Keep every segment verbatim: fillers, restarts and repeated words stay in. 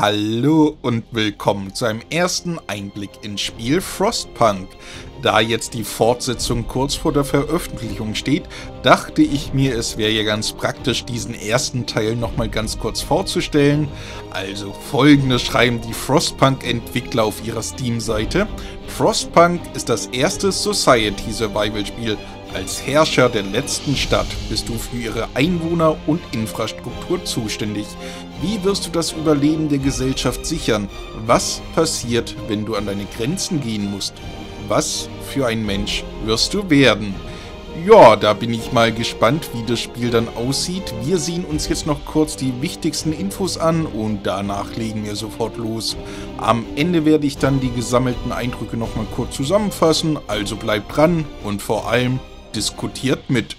Hallo und willkommen zu einem ersten Einblick ins Spiel Frostpunk. Da jetzt die Fortsetzung kurz vor der Veröffentlichung steht, dachte ich mir, es wäre ja ganz praktisch, diesen ersten Teil nochmal ganz kurz vorzustellen. Also folgendes schreiben die Frostpunk-Entwickler auf ihrer Steam-Seite. Frostpunk ist das erste Society-Survival-Spiel. Als Herrscher der letzten Stadt bist du für ihre Einwohner und Infrastruktur zuständig. Wie wirst du das Überleben der Gesellschaft sichern? Was passiert, wenn du an deine Grenzen gehen musst? Was für ein Mensch wirst du werden? Ja, da bin ich mal gespannt, wie das Spiel dann aussieht. Wir sehen uns jetzt noch kurz die wichtigsten Infos an und danach legen wir sofort los. Am Ende werde ich dann die gesammelten Eindrücke nochmal kurz zusammenfassen, also bleibt dran und vor allem diskutiert mit.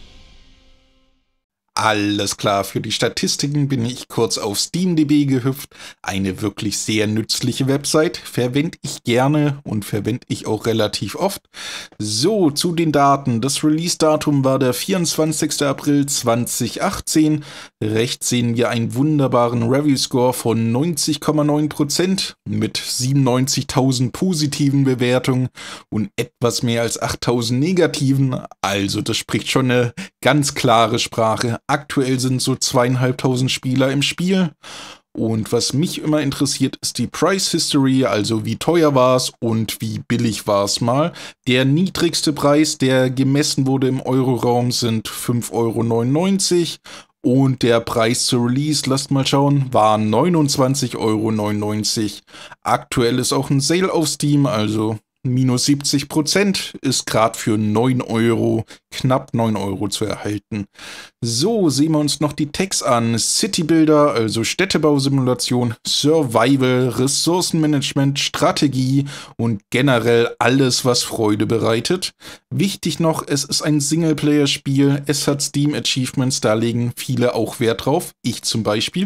Alles klar, für die Statistiken bin ich kurz auf SteamDB gehüpft. Eine wirklich sehr nützliche Website, verwende ich gerne und verwende ich auch relativ oft. So, zu den Daten. Das Release-Datum war der vierundzwanzigster April zweitausendachtzehn. Rechts sehen wir einen wunderbaren Review-Score von neunzig Komma neun Prozent mit siebenundneunzigtausend positiven Bewertungen und etwas mehr als achttausend negativen. Also das spricht schon eine ganz klare Sprache. Aktuell sind so zweieinhalbtausend Spieler im Spiel. Und was mich immer interessiert, ist die Price History, also wie teuer war es und wie billig war es mal. Der niedrigste Preis, der gemessen wurde im Euroraum, sind fünf Euro neunundneunzig. Und der Preis zu Release, lasst mal schauen, war neunundzwanzig Euro neunundneunzig. Aktuell ist auch ein Sale auf Steam, also minus siebzig Prozent ist gerade für neun Euro, knapp neun Euro zu erhalten. So, sehen wir uns noch die Tags an. City Builder, also Städtebausimulation, Survival, Ressourcenmanagement, Strategie und generell alles, was Freude bereitet. Wichtig noch, es ist ein Singleplayer-Spiel, es hat Steam-Achievements, da legen viele auch Wert drauf, ich zum Beispiel.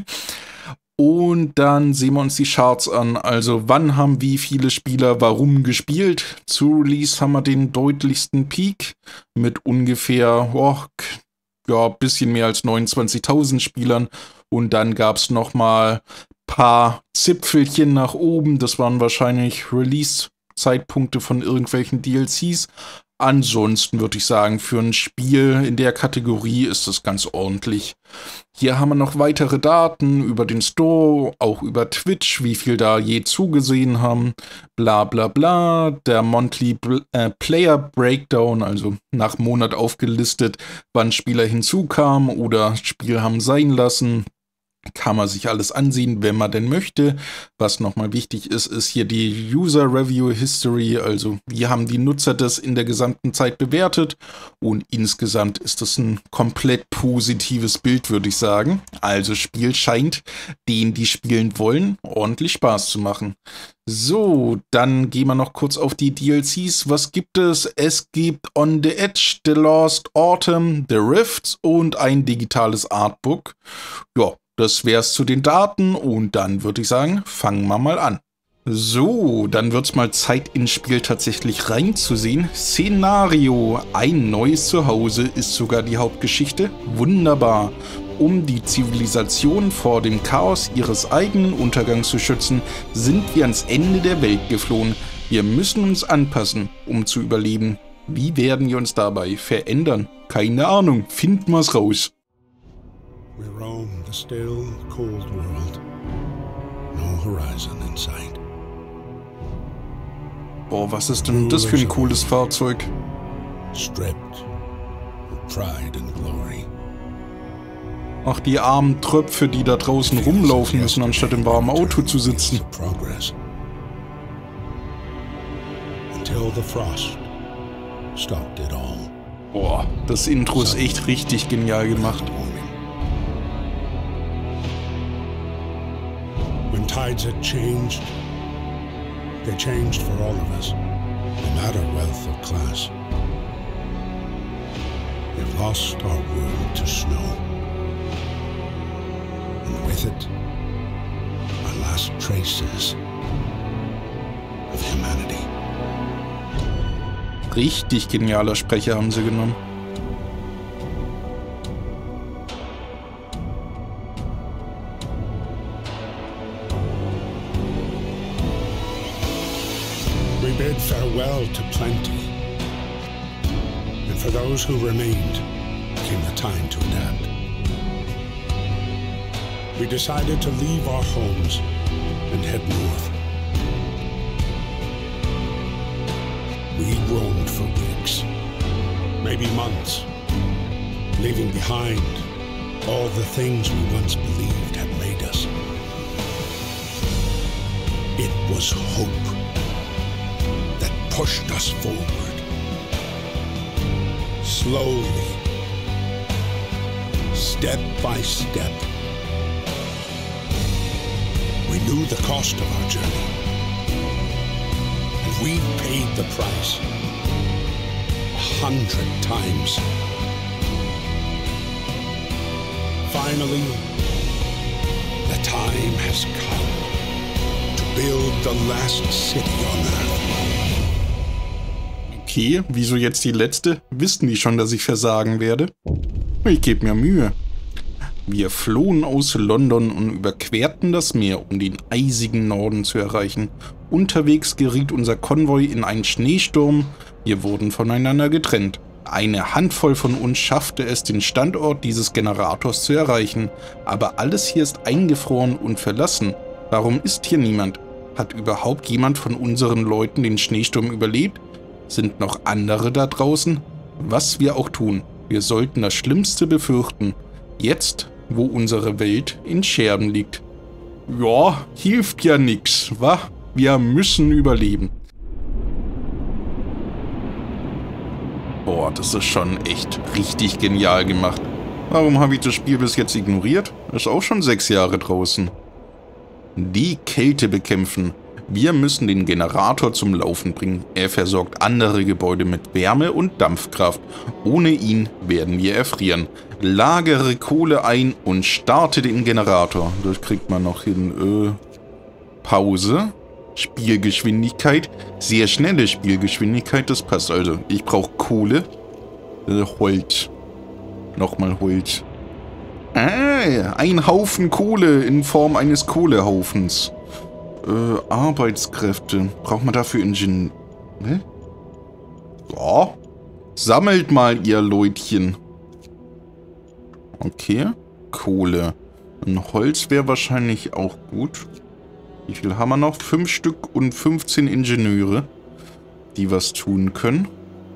Und dann sehen wir uns die Charts an, also wann haben wie viele Spieler warum gespielt. Zu Release haben wir den deutlichsten Peak mit ungefähr, oh, ja, bisschen mehr als neunundzwanzigtausend Spielern. Und dann gab es nochmal ein paar Zipfelchen nach oben, das waren wahrscheinlich Release-Zeitpunkte von irgendwelchen D L Cs. Ansonsten würde ich sagen, für ein Spiel in der Kategorie ist das ganz ordentlich. Hier haben wir noch weitere Daten über den Store, auch über Twitch, wie viel da je zugesehen haben, bla bla bla. Der Monthly äh, Player Breakdown, also nach Monat aufgelistet, wann Spieler hinzukamen oder Spiel haben sein lassen. Kann man sich alles ansehen, wenn man denn möchte. Was nochmal wichtig ist, ist hier die User Review History, also wie haben die Nutzer das in der gesamten Zeit bewertet und insgesamt ist das ein komplett positives Bild, würde ich sagen. Also Spiel scheint, denen die spielen wollen, ordentlich Spaß zu machen. So, dann gehen wir noch kurz auf die D L Cs. Was gibt es? Es gibt On the Edge, The Lost Autumn, The Rifts und ein digitales Artbook. Ja, das wär's zu den Daten und dann würde ich sagen, fangen wir mal an. So, dann wird's mal Zeit ins Spiel tatsächlich reinzusehen. Szenario, ein neues Zuhause ist sogar die Hauptgeschichte. Wunderbar. Um die Zivilisation vor dem Chaos ihres eigenen Untergangs zu schützen, sind wir ans Ende der Welt geflohen. Wir müssen uns anpassen, um zu überleben. Wie werden wir uns dabei verändern? Keine Ahnung, finden wir's raus. We roam the still, cold world. No horizon in sight. Boah, was ist denn das für ein cooles Fahrzeug? Stripped of pride and glory. Ach, die armen Tröpfe, die da draußen rumlaufen müssen, anstatt im warmen Auto zu sitzen. Until the frost stopped it all. Boah, das Intro ist echt richtig genial gemacht. When tides had changed, they changed for all of us, no matter wealth or class. We've lost our world to snow, and with it, our last traces of humanity. Richtig genialer Sprecher haben sie genommen. bid farewell to plenty, and for those who remained came the time to adapt. We decided to leave our homes and head north. We roamed for weeks, maybe months, leaving behind all the things we once believed had made us. It was hope that pushed us forward. Slowly, step by step, we knew the cost of our journey, and we paid the price a hundred times. Finally, the time has come to build the last city on Earth. Okay, wieso jetzt die letzte? Wissen die schon, dass ich versagen werde? Ich gebe mir Mühe. Wir flohen aus London und überquerten das Meer, um den eisigen Norden zu erreichen. Unterwegs geriet unser Konvoi in einen Schneesturm. Wir wurden voneinander getrennt. Eine Handvoll von uns schaffte es, den Standort dieses Generators zu erreichen. Aber alles hier ist eingefroren und verlassen. Warum ist hier niemand? Hat überhaupt jemand von unseren Leuten den Schneesturm überlebt? Sind noch andere da draußen? Was wir auch tun, wir sollten das Schlimmste befürchten. Jetzt, wo unsere Welt in Scherben liegt. Ja, hilft ja nix, wa? Wir müssen überleben. Boah, das ist schon echt richtig genial gemacht. Warum habe ich das Spiel bis jetzt ignoriert? Ist auch schon sechs Jahre draußen. Die Kälte bekämpfen. Wir müssen den Generator zum Laufen bringen. Er versorgt andere Gebäude mit Wärme und Dampfkraft. Ohne ihn werden wir erfrieren. Lagere Kohle ein und starte den Generator. Das kriegt man noch hin. Äh, Pause. Spielgeschwindigkeit. Sehr schnelle Spielgeschwindigkeit. Das passt also. Ich brauche Kohle. Äh, Holz. Nochmal Holz. Ah, ein Haufen Kohle in Form eines Kohlehaufens. Äh, Arbeitskräfte. Braucht man dafür Ingenieur? Ne? Ja. Sammelt mal, ihr Leutchen. Okay. Kohle. Ein Holz wäre wahrscheinlich auch gut. Wie viel haben wir noch? Fünf Stück und fünfzehn Ingenieure, die was tun können.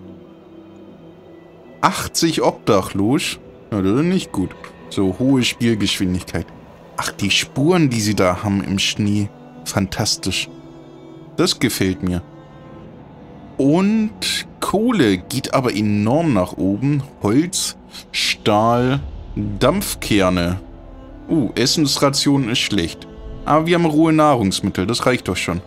achtzig obdachlos. Ja, das ist nicht gut. So, hohe Spielgeschwindigkeit. Ach, die Spuren, die sie da haben im Schnee. Fantastisch. Das gefällt mir. Und Kohle geht aber enorm nach oben. Holz, Stahl, Dampfkerne. Uh, Essensration ist schlecht. Aber wir haben rohe Nahrungsmittel, das reicht doch schon.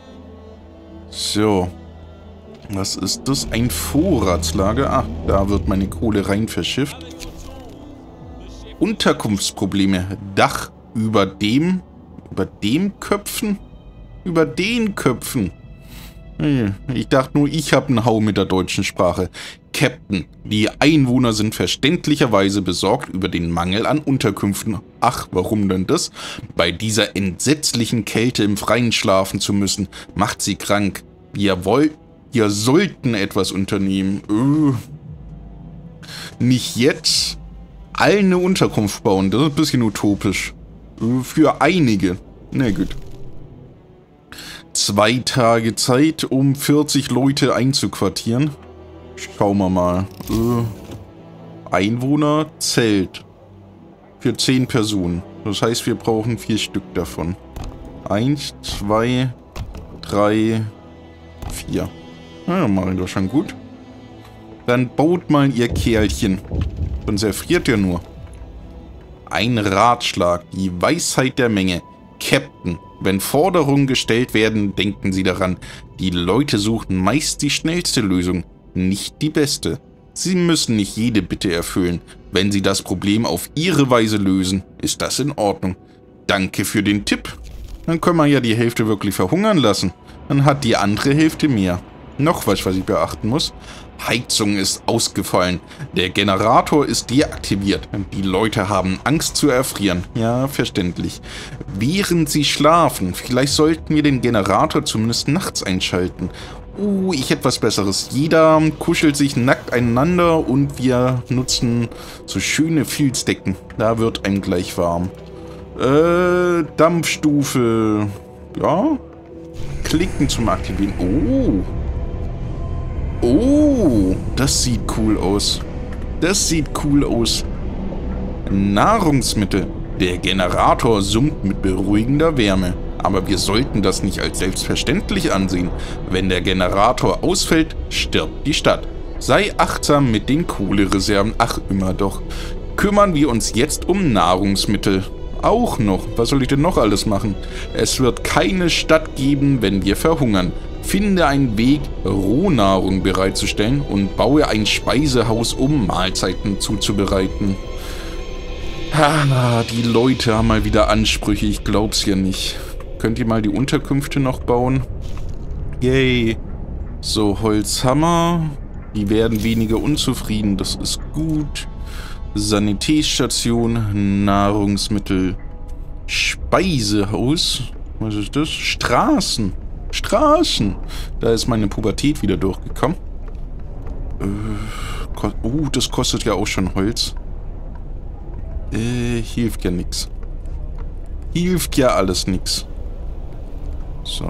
So. Was ist das? Ein Vorratslager. Ah, da wird meine Kohle rein verschifft. Unterkunftsprobleme. Dach über dem... Über dem Köpfen? Über den Köpfen. Ich dachte nur, ich habe einen Hau mit der deutschen Sprache. Captain, die Einwohner sind verständlicherweise besorgt über den Mangel an Unterkünften. Ach, warum denn das? Bei dieser entsetzlichen Kälte im Freien schlafen zu müssen, macht sie krank. Wir wollen, wir sollten etwas unternehmen. Öh. Nicht jetzt. Allen eine Unterkunft bauen, das ist ein bisschen utopisch. Für einige. Na gut. Zwei Tage Zeit, um vierzig Leute einzuquartieren. Schauen wir mal. Äh, Einwohner, Zelt. Für zehn Personen. Das heißt, wir brauchen vier Stück davon. Eins, zwei, drei, vier. Na, ja, machen wir schon gut. Dann baut mal ihr Kerlchen. Sonst erfriert ihr nur. Ein Ratschlag, die Weisheit der Menge. Captain, wenn Forderungen gestellt werden, denken Sie daran, die Leute suchen meist die schnellste Lösung, nicht die beste. Sie müssen nicht jede Bitte erfüllen. Wenn Sie das Problem auf Ihre Weise lösen, ist das in Ordnung. Danke für den Tipp. Dann können wir ja die Hälfte wirklich verhungern lassen. Dann hat die andere Hälfte mehr. Noch was, was ich beachten muss. Heizung ist ausgefallen. Der Generator ist deaktiviert. Die Leute haben Angst zu erfrieren. Ja, verständlich. Während sie schlafen, vielleicht sollten wir den Generator zumindest nachts einschalten. Uh, ich hätte was Besseres. Jeder kuschelt sich nackt einander und wir nutzen so schöne Filzdecken. Da wird einem gleich warm. Äh, Dampfstufe. Ja. Klicken zum Aktivieren. Oh. Oh, das sieht cool aus. Das sieht cool aus. Nahrungsmittel. Der Generator summt mit beruhigender Wärme. Aber wir sollten das nicht als selbstverständlich ansehen. Wenn der Generator ausfällt, stirbt die Stadt. Sei achtsam mit den Kohlereserven. Ach, immer doch. Kümmern wir uns jetzt um Nahrungsmittel. Auch noch. Was soll ich denn noch alles machen? Es wird keine Stadt geben, wenn wir verhungern. Finde einen Weg, Rohnahrung bereitzustellen und baue ein Speisehaus, um Mahlzeiten zuzubereiten. Ah, die Leute haben mal wieder Ansprüche. Ich glaub's ja nicht. Könnt ihr mal die Unterkünfte noch bauen? Yay. So, Holzhammer. Die werden weniger unzufrieden. Das ist gut. Sanitätsstation. Nahrungsmittel. Speisehaus. Was ist das? Straßen. Straßen. Da ist meine Pubertät wieder durchgekommen. Äh, oh, das kostet ja auch schon Holz. Äh, hilft ja nix. Hilft ja alles nix. So.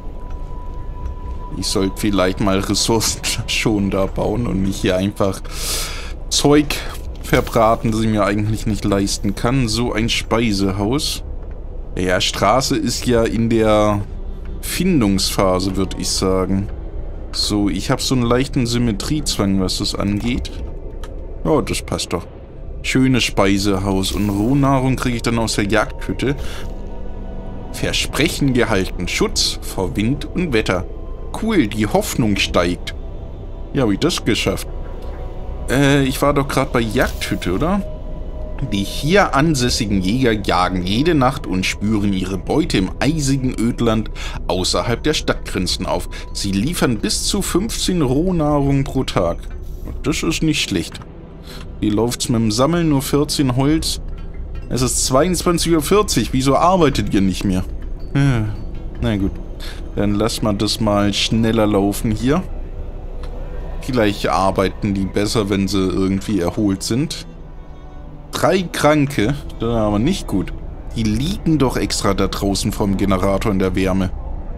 Ich sollte vielleicht mal Ressourcen schon da bauen und nicht hier einfach Zeug verbraten, das ich mir eigentlich nicht leisten kann. So ein Speisehaus. Ja, Straße ist ja in der Findungsphase, würde ich sagen. So, ich habe so einen leichten Symmetriezwang, was das angeht. Oh, das passt doch. Schönes Speisehaus und Rohnahrung kriege ich dann aus der Jagdhütte. Versprechen gehalten. Schutz vor Wind und Wetter. Cool, die Hoffnung steigt. Ja, habe ich das geschafft? Äh, ich war doch gerade bei Jagdhütte, oder? Die hier ansässigen Jäger jagen jede Nacht und spüren ihre Beute im eisigen Ödland außerhalb der Stadtgrenzen auf. Sie liefern bis zu fünfzehn Rohnahrung pro Tag. Das ist nicht schlecht. Wie läuft's mit dem Sammeln? Nur vierzehn Holz. Es ist zweiundzwanzig Uhr vierzig. Wieso arbeitet ihr nicht mehr? Ja, na gut. Dann lassen wir das mal schneller laufen hier. Vielleicht arbeiten die besser, wenn sie irgendwie erholt sind. Drei Kranke. Das ist aber nicht gut. Die liegen doch extra da draußen vom Generator in der Wärme.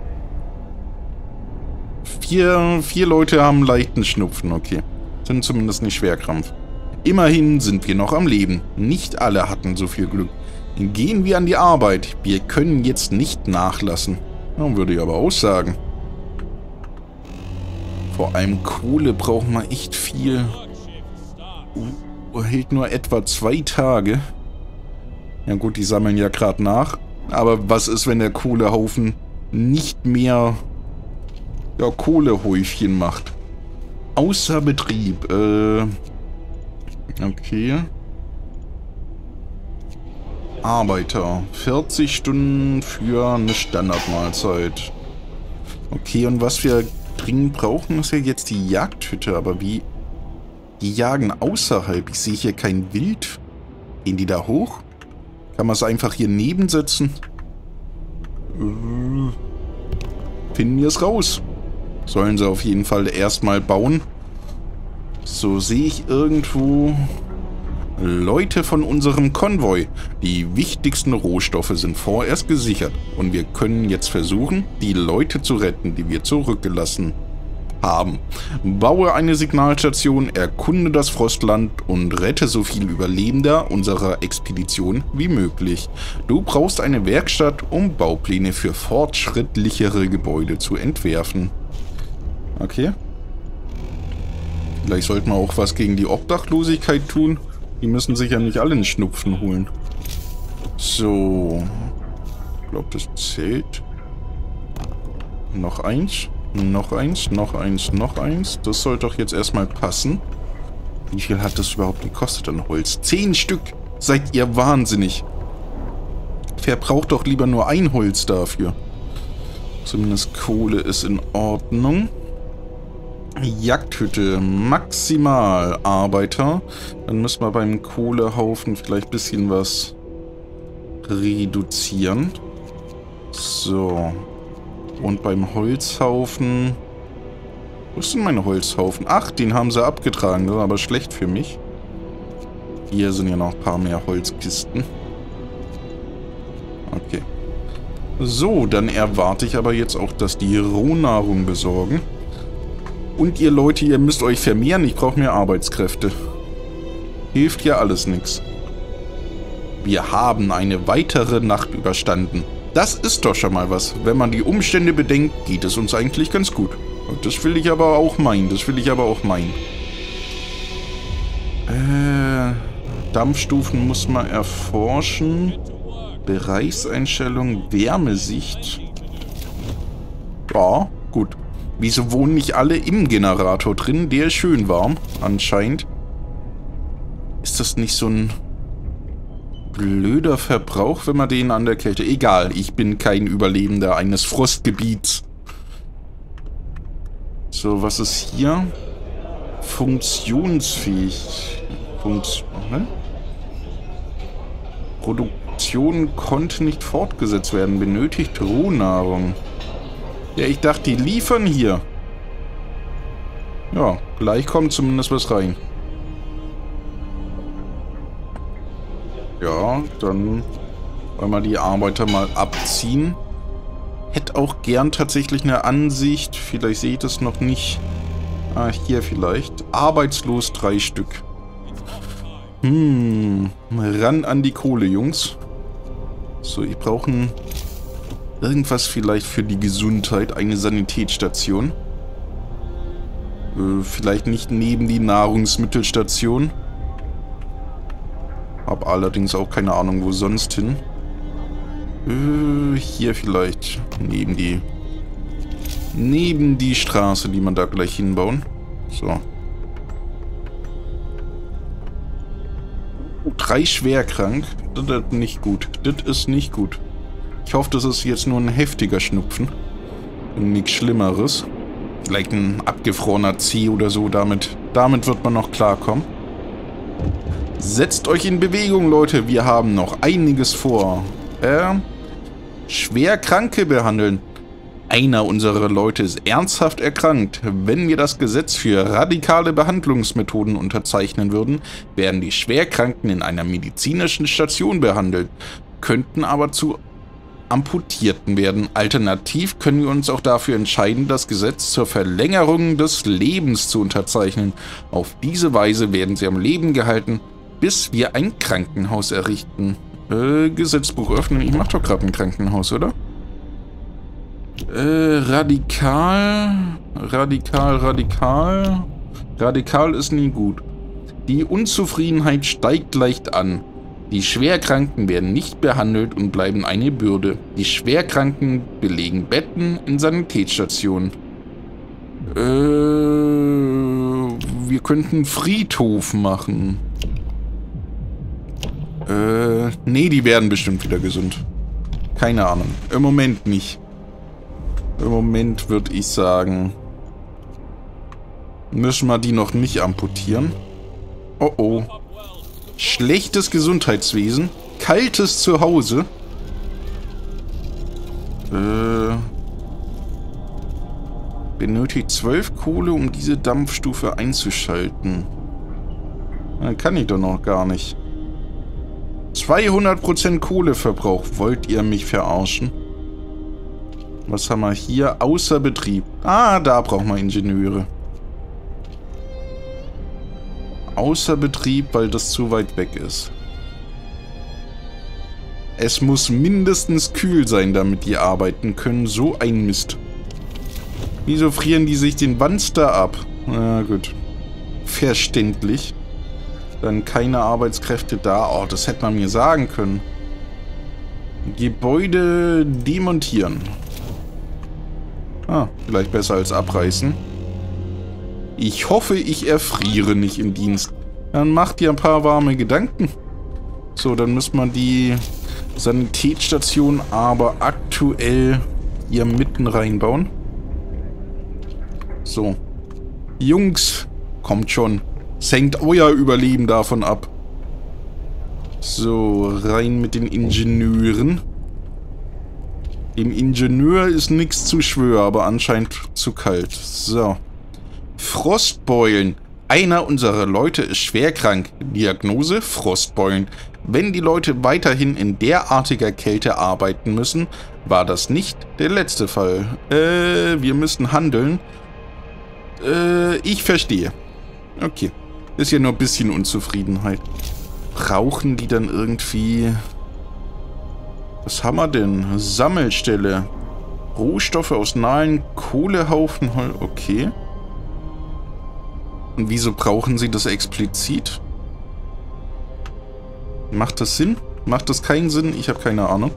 Vier, vier Leute haben leichten Schnupfen. Okay. Sind zumindest nicht Schwerkrampf. Immerhin sind wir noch am Leben. Nicht alle hatten so viel Glück. Gehen wir an die Arbeit. Wir können jetzt nicht nachlassen. Ja, würde ich aber auch sagen. Vor allem Kohle brauchen wir echt viel. Uh, hält nur etwa zwei Tage. Ja gut, die sammeln ja gerade nach. Aber was ist, wenn der Kohlehaufen nicht mehr ja, Kohlehäufchen macht? Außer Betrieb. Äh... Okay. Arbeiter. vierzig Stunden für eine Standardmahlzeit. Okay, und was wir dringend brauchen, ist ja jetzt die Jagdhütte. Aber wie? Die jagen außerhalb. Ich sehe hier kein Wild. Gehen die da hoch? Kann man es einfach hier nebensetzen? Äh, finden wir es raus. Sollen sie auf jeden Fall erstmal bauen. So, sehe ich irgendwo Leute von unserem Konvoi. Die wichtigsten Rohstoffe sind vorerst gesichert und wir können jetzt versuchen, die Leute zu retten, die wir zurückgelassen haben. Baue eine Signalstation, erkunde das Frostland und rette so viele Überlebender unserer Expedition wie möglich. Du brauchst eine Werkstatt, um Baupläne für fortschrittlichere Gebäude zu entwerfen. Okay. Vielleicht sollten wir auch was gegen die Obdachlosigkeit tun. Die müssen sich ja nicht alle einen Schnupfen holen. So. Ich glaube, das zählt. Noch eins. Noch eins. Noch eins. Noch eins. Das sollte doch jetzt erstmal passen. Wie viel hat das überhaupt gekostet an Holz? Zehn Stück. Seid ihr wahnsinnig. Verbraucht doch lieber nur ein Holz dafür. Zumindest Kohle ist in Ordnung. Jagdhütte, maximal Arbeiter. Dann müssen wir beim Kohlehaufen vielleicht ein bisschen was reduzieren. So. Und beim Holzhaufen Wo ist denn mein Holzhaufen? Ach, den haben sie abgetragen. Das ist aber schlecht für mich. Hier sind ja noch ein paar mehr Holzkisten. Okay. So, dann erwarte ich aber jetzt auch, dass die Rohnahrung besorgen. Und ihr Leute, ihr müsst euch vermehren. Ich brauche mehr Arbeitskräfte. Hilft ja alles nichts. Wir haben eine weitere Nacht überstanden. Das ist doch schon mal was. Wenn man die Umstände bedenkt, geht es uns eigentlich ganz gut. Und das will ich aber auch meinen. Das will ich aber auch meinen. Äh, Dampfstufen muss man erforschen. Bereichseinstellung, Wärmesicht. Ja, gut. Wieso wohnen nicht alle im Generator drin? Der ist schön warm, anscheinend. Ist das nicht so ein blöder Verbrauch, wenn man den an der Kälte... Egal, ich bin kein Überlebender eines Frostgebiets. So, was ist hier? Funktionsfähig. Funktion... Ne? Produktion konnte nicht fortgesetzt werden. Benötigt Rohnahrung. Ja, ich dachte, die liefern hier. Ja, gleich kommt zumindest was rein. Ja, dann wollen wir die Arbeiter mal abziehen. Hätte auch gern tatsächlich eine Ansicht. Vielleicht sehe ich das noch nicht. Ah, hier vielleicht. Arbeitslos drei Stück. Hm, ran an die Kohle, Jungs. So, ich brauche irgendwas vielleicht für die Gesundheit. Eine Sanitätsstation. Äh, vielleicht nicht neben die Nahrungsmittelstation. Hab allerdings auch keine Ahnung, wo sonst hin. Äh, hier vielleicht. Neben die... Neben die Straße, die man da gleich hinbauen. So. Drei schwerkrank. Das ist nicht gut. Das ist nicht gut. Ich hoffe, das ist jetzt nur ein heftiger Schnupfen. Und nichts Schlimmeres. Vielleicht ein abgefrorener Zeh oder so. Damit, damit wird man noch klarkommen. Setzt euch in Bewegung, Leute. Wir haben noch einiges vor. Äh, Schwerkranke behandeln. Einer unserer Leute ist ernsthaft erkrankt. Wenn wir das Gesetz für radikale Behandlungsmethoden unterzeichnen würden, wären die Schwerkranken in einer medizinischen Station behandelt, könnten aber zu Amputierten werden. Alternativ können wir uns auch dafür entscheiden, das Gesetz zur Verlängerung des Lebens zu unterzeichnen. Auf diese Weise werden sie am Leben gehalten, bis wir ein Krankenhaus errichten. Äh, Gesetzbuch öffnen. Ich mach doch gerade ein Krankenhaus, oder? Äh, radikal, radikal, radikal. Radikal ist nie gut. Die Unzufriedenheit steigt leicht an. Die Schwerkranken werden nicht behandelt und bleiben eine Bürde. Die Schwerkranken belegen Betten in Sanitätsstationen. Äh, wir könnten Friedhof machen. Äh, nee, die werden bestimmt wieder gesund. Keine Ahnung. Im Moment nicht. Im Moment würde ich sagen, müssen wir die noch nicht amputieren. Oh oh. Schlechtes Gesundheitswesen. Kaltes Zuhause. Äh, benötigt zwölf Kohle, um diese Dampfstufe einzuschalten. Dann kann ich doch noch gar nicht. zweihundert Prozent Kohleverbrauch. Wollt ihr mich verarschen? Was haben wir hier? Außer Betrieb. Ah, da brauchen wir Ingenieure. Außer Betrieb, weil das zu weit weg ist. Es muss mindestens kühl sein, damit die arbeiten können. So ein Mist. Wieso frieren die sich den Wanster ab? Na gut. Verständlich. Dann keine Arbeitskräfte da. Oh, das hätte man mir sagen können. Gebäude demontieren. Ah, vielleicht besser als abreißen. Ich hoffe, ich erfriere nicht im Dienst. Dann macht ihr ein paar warme Gedanken. So, dann muss man die Sanitätsstation aber aktuell hier mitten reinbauen. So. Jungs, kommt schon. Es hängt euer Überleben davon ab. So, rein mit den Ingenieuren. Dem Ingenieur ist nichts zu schwör, aber anscheinend zu kalt. So. Frostbeulen. Einer unserer Leute ist schwer krank. Diagnose: Frostbeulen. Wenn die Leute weiterhin in derartiger Kälte arbeiten müssen, war das nicht der letzte Fall. Äh, wir müssen handeln. Äh, ich verstehe. Okay. Ist ja nur ein bisschen Unzufriedenheit. Brauchen die dann irgendwie... Was haben wir denn? Sammelstelle. Rohstoffe aus nahen Kohlehaufen. Okay. Und wieso brauchen sie das explizit? Macht das Sinn? Macht das keinen Sinn? Ich habe keine Ahnung.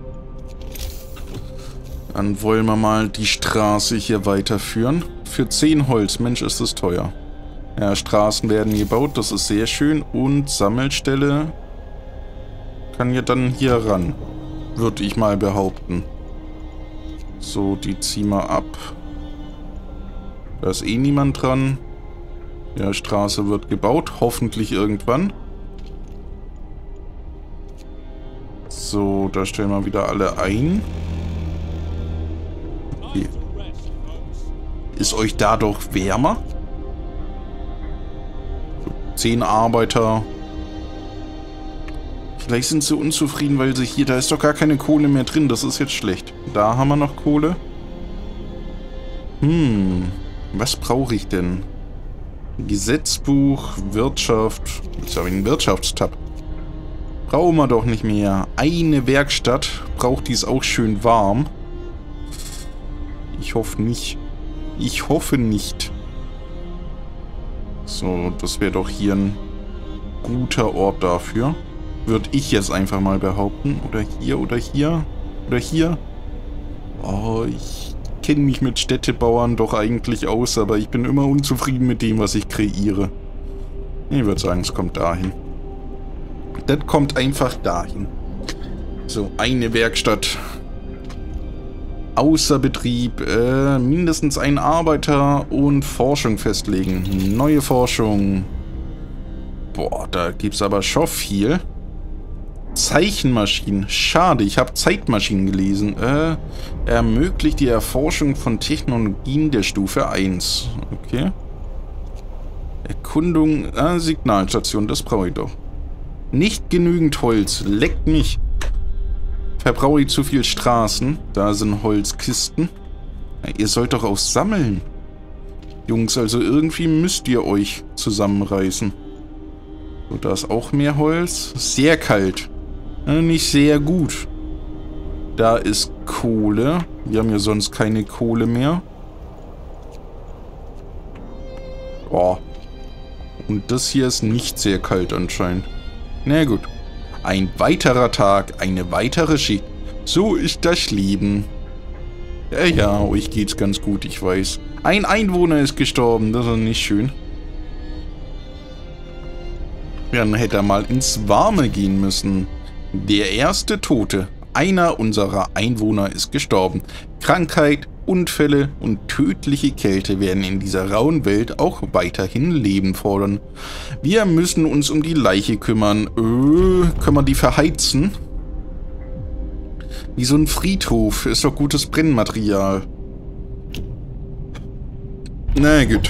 Dann wollen wir mal die Straße hier weiterführen. Für zehn Holz. Mensch, ist das teuer. Ja, Straßen werden gebaut. Das ist sehr schön. Und Sammelstelle kann ja dann hier ran. Würde ich mal behaupten. So, die ziehen wir ab. Da ist eh niemand dran. Ja, Straße wird gebaut. Hoffentlich irgendwann. So, da stellen wir wieder alle ein. Okay. Ist euch da doch wärmer? Zehn Arbeiter. Vielleicht sind sie unzufrieden, weil sie hier... Da ist doch gar keine Kohle mehr drin. Das ist jetzt schlecht. Da haben wir noch Kohle. Hm. Was brauche ich denn? Gesetzbuch, Wirtschaft. Jetzt habe ich einen Wirtschaftstab. Brauchen wir doch nicht mehr. Eine Werkstatt. Braucht die es auch schön warm. Ich hoffe nicht. Ich hoffe nicht. So, das wäre doch hier ein guter Ort dafür. Würde ich jetzt einfach mal behaupten. Oder hier, oder hier. Oder hier. Oh, ich kenne mich mit Städtebauern doch eigentlich aus, aber ich bin immer unzufrieden mit dem, was ich kreiere. Ich würde sagen, es kommt dahin. Das kommt einfach dahin. So, eine Werkstatt. Außer Betrieb. Äh, mindestens ein Arbeiter und Forschung festlegen. Neue Forschung. Boah, da gibt es aber schon viel. Zeichenmaschinen. Schade, ich habe Zeitmaschinen gelesen. Äh, ermöglicht die Erforschung von Technologien der Stufe eins. Okay. Erkundung, äh, Signalstation, das brauche ich doch. Nicht genügend Holz. Leckt mich. Verbrauche ich zu viel Straßen. Da sind Holzkisten. Ja, ihr sollt doch auch sammeln. Jungs, also irgendwie müsst ihr euch zusammenreißen. So, da ist auch mehr Holz. Sehr kalt. Ja, nicht sehr gut. Da ist Kohle. Wir haben ja sonst keine Kohle mehr. Oh. Und das hier ist nicht sehr kalt anscheinend. Na gut. Ein weiterer Tag, eine weitere Schicht. So ist das Leben. Ja, ja, euch geht's ganz gut, ich weiß. Ein Einwohner ist gestorben, das ist nicht schön. Dann hätte er mal ins Warme gehen müssen. Der erste Tote. Einer unserer Einwohner ist gestorben. Krankheit, Unfälle und tödliche Kälte werden in dieser rauen Welt auch weiterhin Leben fordern. Wir müssen uns um die Leiche kümmern. Äh, können wir die verheizen? Wie so ein Friedhof. Ist doch gutes Brennmaterial. Na gut.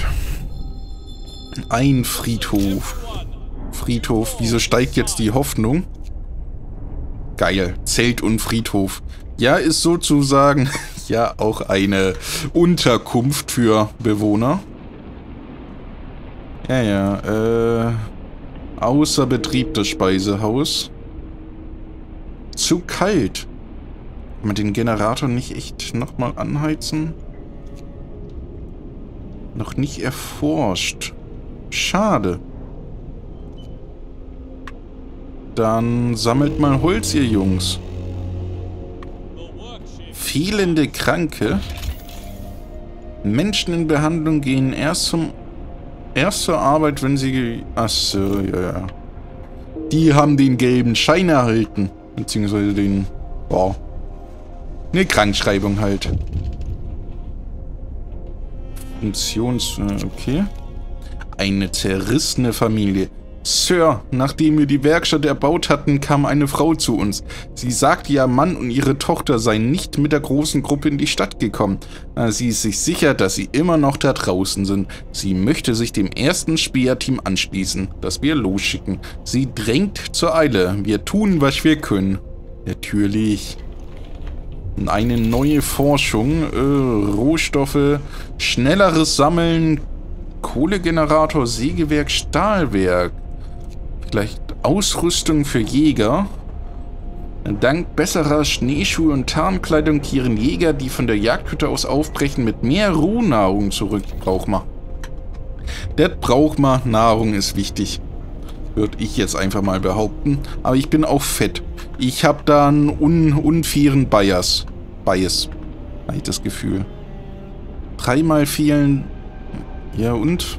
Ein Friedhof. Friedhof. Wieso steigt jetzt die Hoffnung? Geil. Zelt und Friedhof. Ja, ist sozusagen ja auch eine Unterkunft für Bewohner. Ja, ja. Äh, außer Betrieb das Speisehaus. Zu kalt. Kann man den Generator nicht echt nochmal anheizen? Noch nicht erforscht. Schade. Dann sammelt mal Holz, ihr Jungs. Fehlende Kranke. Menschen in Behandlung gehen erst zum erst zur Arbeit, wenn sie... Achso, ja, ja. Die haben den gelben Schein erhalten. Beziehungsweise den... Boah. Eine Krankschreibung halt. Funktions... Okay. Eine zerrissene Familie. Sir, nachdem wir die Werkstatt erbaut hatten, kam eine Frau zu uns. Sie sagte, ihr Mann und ihre Tochter seien nicht mit der großen Gruppe in die Stadt gekommen. Sie ist sich sicher, dass sie immer noch da draußen sind. Sie möchte sich dem ersten Späherteam anschließen, das wir losschicken. Sie drängt zur Eile. Wir tun, was wir können. Natürlich. Eine neue Forschung, äh, Rohstoffe, schnelleres Sammeln, Kohlegenerator, Sägewerk, Stahlwerk. Vielleicht Ausrüstung für Jäger. Dank besserer Schneeschuhe und Tarnkleidung kehren Jäger, die von der Jagdhütte aus aufbrechen, mit mehr Rohnahrung zurück. Braucht man. Das braucht man. Nahrung ist wichtig. Würde ich jetzt einfach mal behaupten. Aber ich bin auch fett. Ich habe da einen un unfairen Bias. Bias. Habe ich das Gefühl. Dreimal fehlen. Ja und?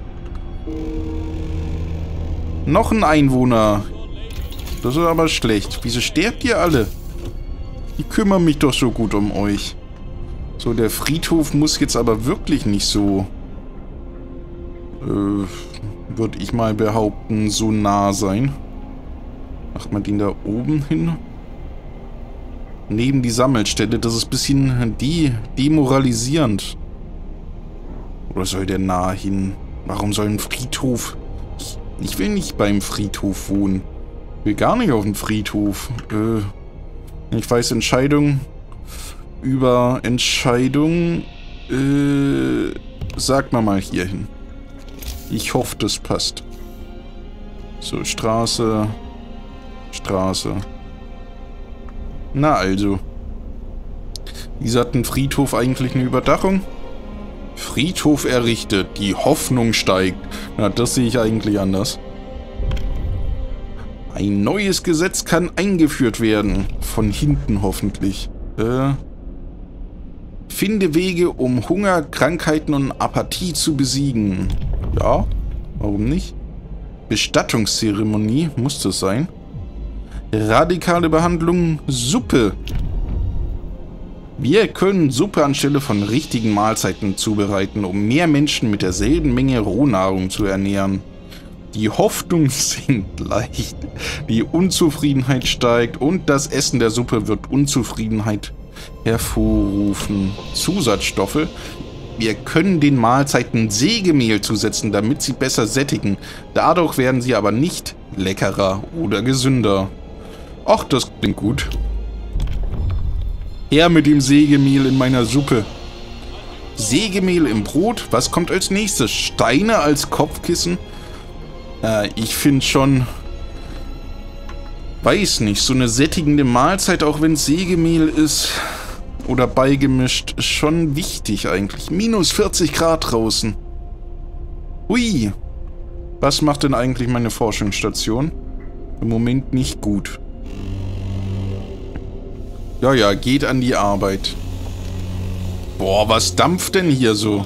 Noch ein Einwohner. Das ist aber schlecht. Wieso sterbt ihr alle? Ich kümmere mich doch so gut um euch. So, der Friedhof muss jetzt aber wirklich nicht so, äh, würde ich mal behaupten, so nah sein. Macht man den da oben hin? Neben die Sammelstelle. Das ist ein bisschen de demoralisierend. Oder soll der nah hin? Warum soll ein Friedhof... Ich will nicht beim Friedhof wohnen. Ich will gar nicht auf dem Friedhof. Äh, ich weiß Entscheidung über Entscheidung. Äh, sag mal mal hier hin. Ich hoffe, das passt. So, Straße. Straße. Na also. Wieso hat ein Friedhof eigentlich eine Überdachung? Friedhof errichtet. Die Hoffnung steigt. Na, das sehe ich eigentlich anders. Ein neues Gesetz kann eingeführt werden. Von hinten hoffentlich. Äh, finde Wege, um Hunger, Krankheiten und Apathie zu besiegen. Ja, warum nicht? Bestattungszeremonie, muss das sein? Radikale Behandlung, Suppe. Wir können Suppe anstelle von richtigen Mahlzeiten zubereiten, um mehr Menschen mit derselben Menge Rohnahrung zu ernähren. Die Hoffnung sinkt leicht, die Unzufriedenheit steigt und das Essen der Suppe wird Unzufriedenheit hervorrufen. Zusatzstoffe. Wir können den Mahlzeiten Sägemehl zusetzen, damit sie besser sättigen. Dadurch werden sie aber nicht leckerer oder gesünder. Ach, das klingt gut. Her mit dem Sägemehl in meiner Suppe. Sägemehl im Brot? Was kommt als nächstes? Steine als Kopfkissen? Äh, ich finde schon... Weiß nicht, so eine sättigende Mahlzeit, auch wenn es Sägemehl ist oder beigemischt, ist schon wichtig eigentlich. Minus vierzig Grad draußen. Hui. Was macht denn eigentlich meine Forschungsstation? Im Moment nicht gut. Ja, ja, geht an die Arbeit. Boah, was dampft denn hier so?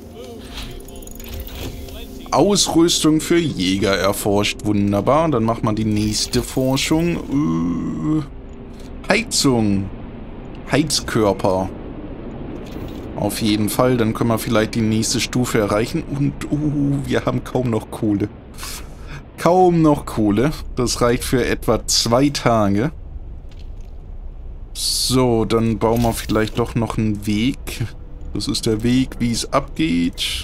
Ausrüstung für Jäger erforscht. Wunderbar. Dann macht man die nächste Forschung. Äh, Heizung. Heizkörper. Auf jeden Fall. Dann können wir vielleicht die nächste Stufe erreichen. Und uh, wir haben kaum noch Kohle. Kaum noch Kohle. Das reicht für etwa zwei Tage. So, dann bauen wir vielleicht doch noch einen Weg. Das ist der Weg, wie es abgeht.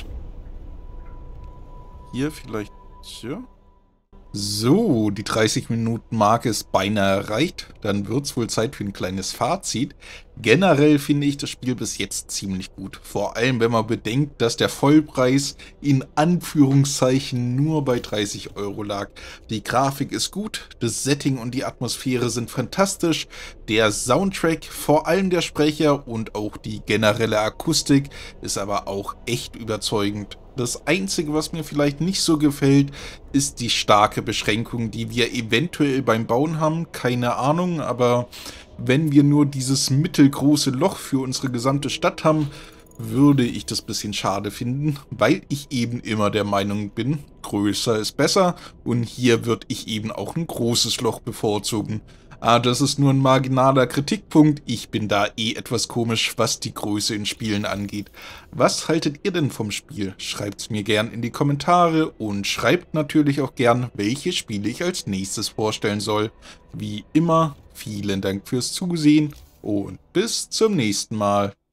Hier vielleicht... Ja. So, die dreißig Minuten Marke ist beinahe erreicht. Dann wird es wohl Zeit für ein kleines Fazit. Generell finde ich das Spiel bis jetzt ziemlich gut. Vor allem, wenn man bedenkt, dass der Vollpreis in Anführungszeichen nur bei dreißig Euro lag. Die Grafik ist gut, das Setting und die Atmosphäre sind fantastisch. Der Soundtrack, vor allem der Sprecher und auch die generelle Akustik ist aber auch echt überzeugend. Das Einzige, was mir vielleicht nicht so gefällt, ist die starke Beschränkung, die wir eventuell beim Bauen haben. Keine Ahnung, aber wenn wir nur dieses mittelgroße Loch für unsere gesamte Stadt haben, würde ich das ein bisschen schade finden, weil ich eben immer der Meinung bin, größer ist besser und hier würde ich eben auch ein großes Loch bevorzugen. Ah, das ist nur ein marginaler Kritikpunkt. Ich bin da eh etwas komisch, was die Größe in Spielen angeht. Was haltet ihr denn vom Spiel? Schreibt's mir gern in die Kommentare und schreibt natürlich auch gern, welche Spiele ich als nächstes vorstellen soll. Wie immer, vielen Dank fürs Zusehen und bis zum nächsten Mal.